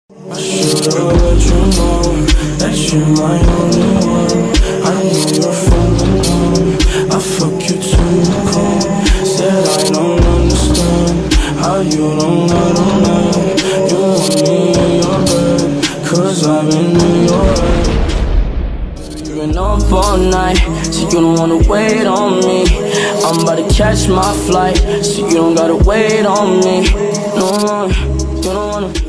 I should've let you know that you're my only one. I know you're feeling numb, I fuck you till you come. Said I don't understand how you don't know. You want me in your bed, cause I'm in your head. You've been up all night, so you don't wanna wait on me. I'm about to catch my flight, so you don't gotta wait on me. No, you don't wanna